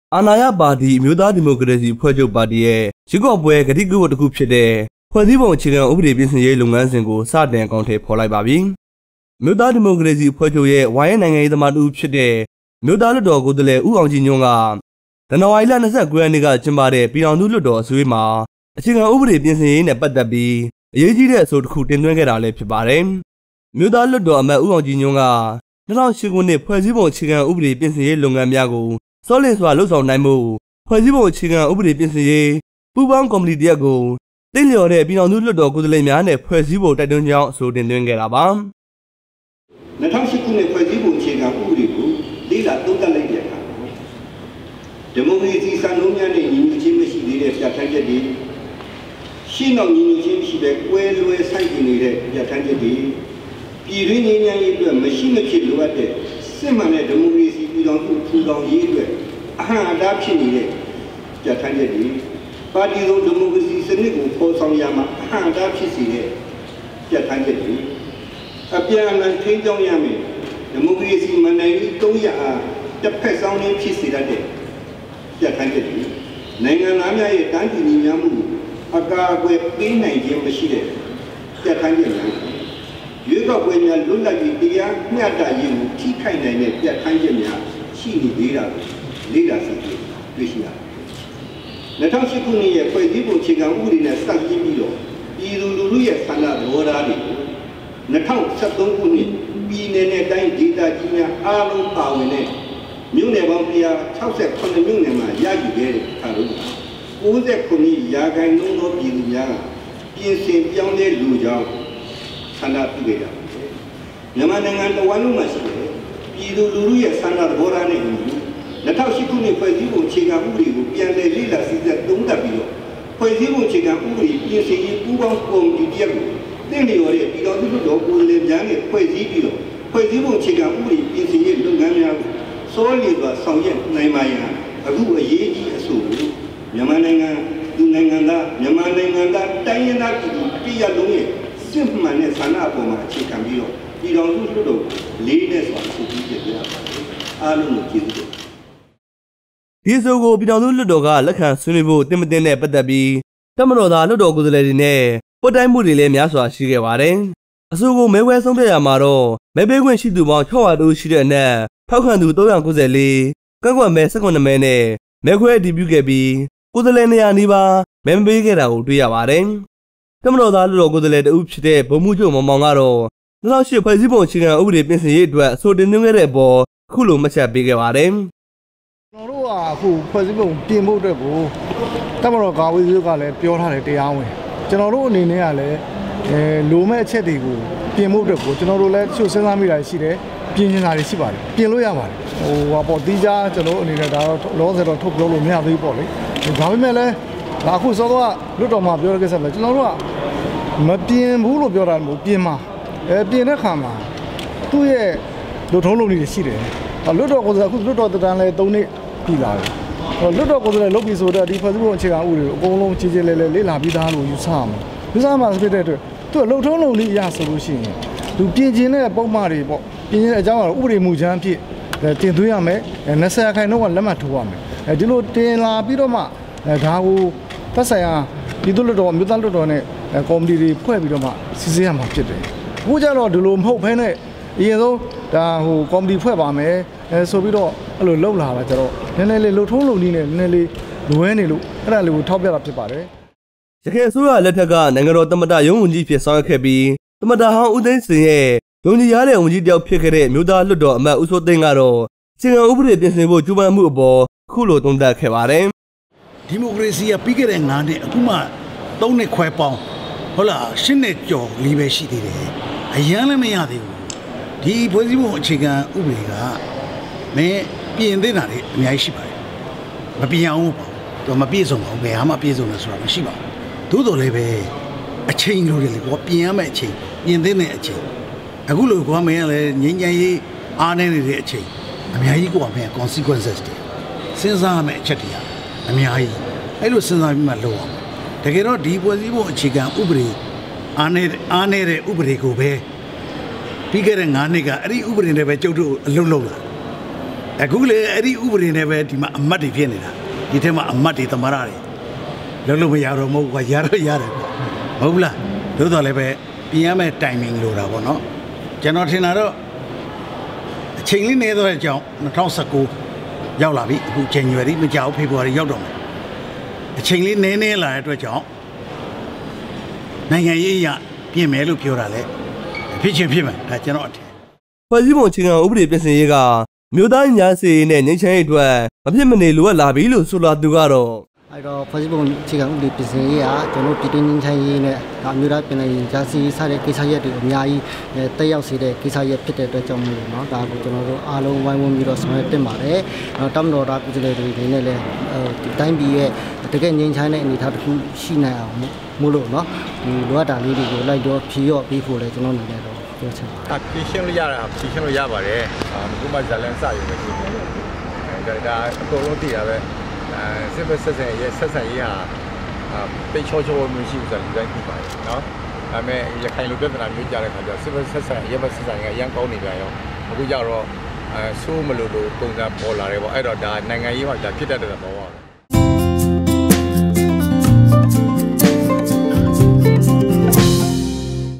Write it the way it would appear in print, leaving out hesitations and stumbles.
အာဏာရပါတီမျိုးသားဒီမိုကရေစီဖွဲ့ချုပ်ပါတီရဲ့ရွေးကောက်ပွဲကတိကဝတ်တစ်ခုဖြစ်တဲ့ဖွဲ့စည်းပုံအခြေခံဥပဒေပြင်ဆင်ရေးလုပ်ငန်းစဉ်ကိုစတင်အကောင်အထည်ဖော်လိုက်ပါပြီ။မျိုးသားဒီမိုကရေစီဖွဲ့ချုပ်ရဲ့ဝါရဲနိုင်ငံရေးသမားတူဖြစ်တဲ့မျိုးသားလွှတ်တော်ကိုယ်စားလှယ်ဦးအောင်ကြည်ညွန့်ကဇန်နဝါရီလ29ရက်နေ့ကကျင်းပတဲ့ပြည်ထောင်စုလွှတ်တော်အစည်းအဝေးမှာအခြေခံဥပဒေပြင်ဆင်ရေးနဲ့ပတ်သက်ပြီးအရေးကြီးတဲ့အဆိုတစ်ခုတင်သွင်းခဲ့တာလည်းဖြစ်ပါတယ်။မျိုးသားလွှတ်တော်အမတ်ဦးအောင်ကြည်ညွန့်က2008ခုနှစ်ဖွဲ့စည်းပုံအခြေခံဥပဒေပြင်ဆင်ရေးလုပ်ငန်းများကိုစောလင့်စွာလှုပ်ဆောင်နိုင်မှုဖွဲ့စည်းပုံအခြေခံဥပဒေပြင်ဆင်ရေးပူးပေါင်းကော်မတီတရက်ကိုတိလျော်တဲ့ပြည်တော်စုလွှတ်တော်ကိုယ်စားလှယ်များနဲ့ဖွဲ့စည်းပုံတိုက်တွန်းကြောင်းအဆိုတင်သွင်းခဲ့တာပါ 2008ခုနှစ်ဖွဲ့စည်းပုံအခြေခံဥပဒေကိုလေ့လာသုံးသပ်လိုက်တဲ့အခါဒီမိုကရေစီစံနှုန်းများနဲ့ညီညွတ်ခြင်းမရှိသေးတဲ့ပြဋ္ဌာန်းချက်တွေရှင်းအောင်ညီညွတ်ခြင်းရှိတဲ့ကွဲလွဲဆိုင်ကျင်နေတဲ့ပြဋ္ဌာန်းချက်တွေပြည်တွင်းငြိမ်းချမ်းရေးအတွက်မရှိမဖြစ်လိုအပ်တဲ့စစ်မှန်တဲ့ဒီမိုကရေစီပြည်တော်စုထူထောင်ရေးအတွက်အဟံအတားဖြစ်နေတဲ့ပြဋ္ဌာန်းချက်တွေပါတီစုံဒီမိုကရေစီစနစ်ကိုပေါ်ဆောင်ရမှာအဟံအတားဖြစ်စေတဲ့ပြဋ္ဌာန်းချက်တွေအပြန်အလှန်ထိန်းကျောင်းရမယ်ဒီမိုကရေစီမန်နိုင်ရေး300အားတစ်ဖက်ဆောင်ရင်းဖြစ်စေတတ်တဲ့ပြဋ္ဌာန်းချက်တွေနိုင်ငံသားများရဲ့တန်းတူညီမျှမှုအကာအကွယ်ပေးနိုင်ခြင်းမရှိတဲ့ပြဋ္ဌာန်းချက်များရွေးကောက်ပွဲများလွတ်လပ်ပြီးတရားမျှတရေးကိုထိခိုက်နိုင်တဲ့ပြဋ္ဌာန်းချက်များရှိနေသေးတာကိုလေ့လာစစ်ဆေးတွေ့ရှိရတယ်2008ခုနှစ်ရဲ့ဖွဲ့စည်းပုံအခြေခံဥပဒေနဲ့စပ်ပြီးတော့ပြည်သူလူထုရဲ့ဆန္ဒသဘောထားတွေကို2013ခုနှစ်ပြည်내နဲ့တိုင်းဒေသကြီးများအားလုံးပါဝင်တဲ့မြို့နယ်ပေါင်း168မြို့နယ်မှာရယူခဲ့တဲ့အခါတို့69ရာခိုင်နှုန်းသောပြည်သူများကပြင်ဆင်ပြောင်းလဲလူကြောင်းဆန္ဒပြုခဲ့ကြတယ်။မြန်မာနိုင်ငံတဝန်းလုံးမှာရှိတဲ့ပြည်သူလူထုရဲ့ဆန္ဒသဘောထားနဲ့အညီ2008ခုနှစ်ဖွဲ့စည်းပုံအခြေခံဥပဒေကိုပြန်လည်လေ့လာစစ်ဆေးသုံးသပ်ပြီးတော့ဖွဲ့စည်းပုံအခြေခံဥပဒေပြင်ဆင်ရေးပူးပေါင်းကော်မတီတရက်ကိုတင့်လျော်တဲ့ပြည်တော်စုလွှတ်တော်ကိုယ်စားလှယ်များနဲ့ဖွဲ့စည်းပြီးတော့ဖွဲ့စည်းပုံအခြေခံဥပဒေပြင်ဆင်ရေးလုပ်ငန်းများကိုစောလျင်စွာဆောင်ရွက်နိုင်ပါရန်အခုအရေးကြီးအဆိုကိုမြန်မာနိုင်ငံသူနိုင်ငံသားမြန်မာနိုင်ငံသားတိုင်းရင်းသားပြည်သူအပြည့်အလုံးရဲ့စစ်မှန်တဲ့ဆန္ဒအပေါ်မှာအခြေခံပြီးတော့ပြည်တော်စုလွှတ်တော်လေးနဲ့စွာအဆိုပြုပြရပါတယ်အားလုံးကိုကျေးဇူးတင်ဒီအဆိုကိုပြည်တော်စုလွှတ်တော်ကလက်ခံဆွေးနွေးဖို့တင်မတင်တဲ့ပတ်သက်ပြီးတမတော်သားလွှတ်တော်ကိုယ်စားလှယ်တွေနဲ့ပွတ်တိုင်းမှုတွေလည်းများစွာရှိခဲ့ပါတယ်အဆိုကိုမဲဝဲဆုံးဖြတ်ရမှာတော့မဲပေးခွင့်ရှိသူပေါင်း600တိုးရှိတဲ့အနက်ထောက်ခံသူ394ကန့်ကွက်မဲ18မဲနဲ့မဲခွဲအတည်ပြုခဲ့ပြီးကိုယ်စားလှယ်200နီးပါးမဲမပေးခဲ့တာကိုတွေ့ရပါတယ်တမတော်သားလွှတ်တော်ကိုယ်စားလှယ်တဦးဖြစ်တဲ့ဗိုလ်မှူးချုပ်မောင်မောင်ကတော့2008ဖွဲ့စည်းပုံအခြေခံဥပဒေပြင်ဆင်ရေးအတွက်အဆိုတင်သွင်းခဲ့တဲ့အပေါ်အခုလိုမှတ်ချက်ပေးခဲ့ပါတယ်ကျွန်တော်တို့ကအခုဖွဲ့စည်းပုံပြင်ဖို့အတွက်ကိုတမတော်ကာဝေးစုကလည်းပြောထားတယ်တရားဝင်ကျွန်တော်တို့အနေနဲ့ကလည်းလိုမဲ့အချက်တွေကိုပြင်ဖို့အတွက်ကိုကျွန်တော်တို့လည်းချို့စဉ်းစားမိတာရှိတယ်ပြင်နေတာတွေရှိပါတယ်ပြင်လို့ရပါတယ်ပေါ့တီးကြကျွန်တော်အနေနဲ့ဒါတော့လောဆယ်တော့ထုတ်ပြောလို့မရသေးဘူးပေါ့လေဒါပေမဲ့လည်းဒါအခုစောတော့လွတ်တော်မှာပြောတဲ့ကိစ္စပဲကျွန်တော်တို့ကမပြင်ဘူးလို့ပြောတာမဟုတ်ပြင်မှာပြင်တဲ့ခါမှာသူ့ရဲ့လူထုံးလုံးတွေရှိတယ်လွတ်တော်ကိုယ်စားအခုလွတ်တော်တန်းလဲ3နှစ်ပြည်လာတယ်လွတ်တော်ကိုယ်စားလုပ်ပြီးဆိုတော့ဒီဖွဲ့စည်းပုံအခြေခံဥပဒေကိုအကုန်လုံးကြီးကြီးလေးလေးလေ့လာပြီးသားလို့ယူဆရမှာယူဆမှာဖြစ်တဲ့အတွက်သူ့လှုပ်ထုံးလုံးလေးအရဆိုလို့ရှိရင်သူပြင်ကျင်တဲ့ပုံမှန်တွေပေါ့ပြင်ကျင်တဲ့အကြောင်းကတော့ဥပဒေမူကြမ်းဖြစ်တင်သွင်းရမယ်20ခိုင်နှုန်းကလက်မှတ်ထိုးရမယ်ဒီလိုတင်လာပြီးတော့မှဒါကိုသက်ဆိုင်ရာပြည်သူ့လွှတ်တော်မြို့သားလွှတ်တော်နဲ့ကော်မတီတွေဖွဲ့ပြီးတော့မှစီစဉ်ရမှာဖြစ်တယ်အခုကျတော့ဒီလိုမဟုတ်ဘဲနဲ့အရင်ဆုံးဒါကော်မတီဖွဲ့ပါမယ်ဆိုပြီးတော့အဲ့လိုလှုပ်လာတာကျတော့နည်းနည်းလေးလှုပ်ထုံးလုံနည်းနဲ့နည်းနည်းလေးလွဲနေလို့အဲ့ဒါလေးကိုထောက်ပြတာဖြစ်ပါတယ်ရခိုင်အစိုးရလက်ထက်ကနိုင်ငံတော်သမ္မတရုံးဝန်ကြီးဖြစ်ဆောင်ရွက်ခဲ့ပြီးသမ္မတဟောင်းဦးသိန်းစိန်ရဲ့ယုံကြည်ရတဲ့ဝန်ကြီးတယောက်ဖြစ်ခဲ့တဲ့မြို့သားလွှတ်တော်အမတ်ဦးစိုးသိန်းကတော့အခြေခံဥပဒေပြင်ဆင်ဖို့ကြိုးပမ်းမှုအပေါ်ခုလိုသုံးသပ်ခဲ့ပါတယ်ဒီမိုကရေစီကပြီးခဲ့တဲ့9နှစ်အခုမှ3နှစ်ခွဲပေါင်းဟုတ်လား10နှစ်ကျော်လီပဲရှိသေးတယ်အရန်လည်းမရသေးဘူးဒီဖွဲ့စည်းပုံအခြေခံဥပဒေကမင်းပြင်သင့်တာတွေအများကြီးရှိပါတယ်မပြင်အောင်ပါတော့မပြည့်စုံပါဘူးဘယ်ဟာမှပြည့်စုံတယ်ဆိုတာမရှိပါဘူးသို့တော်လည်းပဲအချိန်လိုတယ်လေကွာပြင်ရမယ့်အချိန်ပြင်သင့်တဲ့အချိန်အခုလိုကွာမင်းကလည်းငြိမ်းချမ်းရေးအားနည်းနေတဲ့အချိန်အများကြီးကွာမင်း consequences တွေစဉ်းစားရမယ့်အချက်တွေအများကြီးအဲ့လိုစဉ်းစားပြီးမှလုပ်အောင်တကယ်တော့ဒီဖွဲ့စည်းပုံအခြေခံဥပဒေအားနည်းတဲ့ဥပဒေကိုပဲပြီးခဲ့တဲ့9နှစ်ကအဲ့ဒီဥပဒေနဲ့ပဲကျုပ်တို့အလုပ်လုပ်လာအခုလေအဲ့ဒီဥပဒေနဲ့ပဲဒီမှာအမတ်တွေဖြစ်နေတာဒီထဲမှာအမတ်တွေသမရတွေလုံးလုံးမရတော့မဟုတ်ကွာရတော့ရတယ်ကွာမဟုတ်လားတို့တော့လည်းပဲပြင်ရမယ့် timing လိုတာပေါ့နော်ကျွန်တော်ထင်တာတော့အချိန်လေးနေတော့တဲ့အကြောင်း2019ရောက်လာပြီအခု January မကြောက် February ရောက်တော့မယ်အချိန်လေးနေလာတဲ့အတွက်ကြောင့်နိုင်ငံရေးရပြင်မယ်လို့ပြောတာလေဖြစ်ချင်းဖြစ်မယ်ဒါကျွန်တော်အထင်ဖွဲ့စည်းပုံအခြေခံဥပဒေပြင်ဆင်ရေးကမြို့သားညာစီနဲ့ငြိမ်းချမ်းရေးအတွက်မဖြစ်မနေလိုအပ်လာပြီလို့ဆိုလာသူကတော့အဲ့တော့ဖွဲ့စည်းပုံအခြေခံဥပဒေပြင်ဆင်ရေးကကျွန်တော်ပြည်တွင်းငြိမ်းချမ်းရေးနဲ့ဒါမျိုးသားပြည်နယ်ညာစီစတဲ့ကိစ္စရပ်တွေအများကြီးတက်ရောက်စေတဲ့ကိစ္စရပ်ဖြစ်တဲ့အတွက်ကြောင့်မို့လို့เนาะဒါကိုကျွန်တော်တို့အားလုံးဝိုင်းဝန်းပြီးတော့ဆောင်ရွက်တင်ပါတယ်။တမတော်သားပြည်သူတွေအနေနဲ့လည်းဒီတိုင်းပြည်ရဲ့တကယ်ငြိမ်းချမ်းတဲ့အနေအထားတစ်ခုရှိနိုင်အောင်မို့လို့เนาะဒီလိုအပ်တာလေးတွေကိုလိုက်တော့ဖြေရော့ပြီးဖို့လည်းကျွန်တော်အနေနဲ့တော့ပြောချင်ပါတယ်။ဖြေရှင်းလို့ရတာဖြေရှင်းလို့ရပါတယ်။အခုမှဇာလန်စရုံပဲရှိတယ်။ဒါအကုန်လုံးသိတာပဲ။စစ်ဘက်ဆက်ဆံရေးဟာတိတ်ချောချောမျိုးရှိတယ်လူတိုင်းသိပါတယ်နော်။ဒါပေမဲ့ရခိုင်လူပြဿနာမျိုးကြားတဲ့ခါကျစစ်ဘက်ဆက်ဆံရေးဘက်ဆက်ဆံရေးကအရင်ကောင်းနေပြန်ရော။အခုကျတော့ဆိုးမလို့ပုံစံပေါ်လာတယ်ပေါ့။အဲ့တော့ဒါနိုင်ငံရေးမှာဒါဖြစ်တတ်တဲ့သဘောပါပဲ။